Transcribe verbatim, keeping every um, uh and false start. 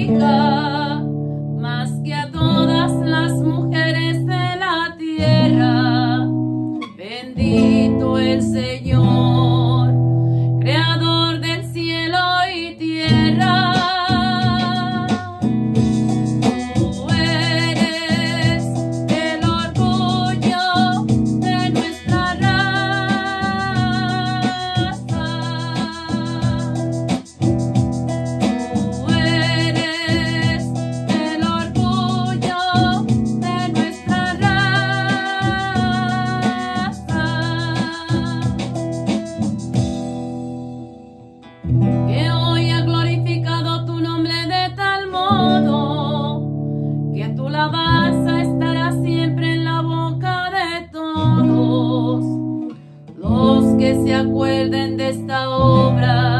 hija, más que a todas las mujeres de la tierra. Bendito el Señor, creador del cielo y tierra. Tú eres el orgullo de nuestra raza. Tú eres el orgullo de nuestra raza. Que hoy ha glorificado tu nombre de tal modo que tu alabanza estará siempre en la boca de todos los que se acuerden de esta obra.